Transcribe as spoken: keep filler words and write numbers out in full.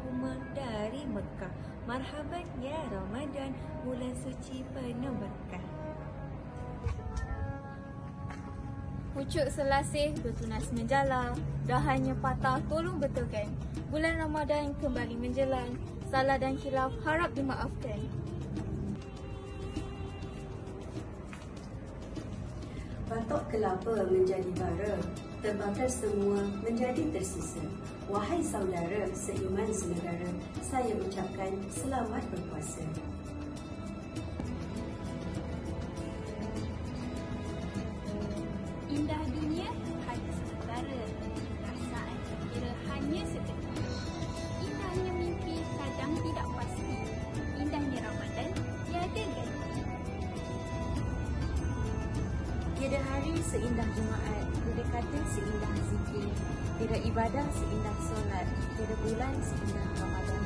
Allahumma dari Mekah. Marhaban ya Ramadan, bulan suci penuh berkah. Pucuk selasih bertunas menjala, dahannya patah tolong betulkan. Bulan Ramadan kembali menjelang, salah dan khilaf harap dimaafkan. Batok kelapa menjadi bara, terbakar semua menjadi tersisa. Wahai saudara seiman senegara, saya ucapkan selamat berpuasa. Indah dunia hanya sementara, perasaan kira hanya seketika. Indahnya mimpi kadang tidak pasti, indahnya Ramadan tiada ganti. Tiada hari seindah Jumaat, tiada kata seindah zikir, tiada ibadah seindah solat, tiada bulan seindah Ramadan.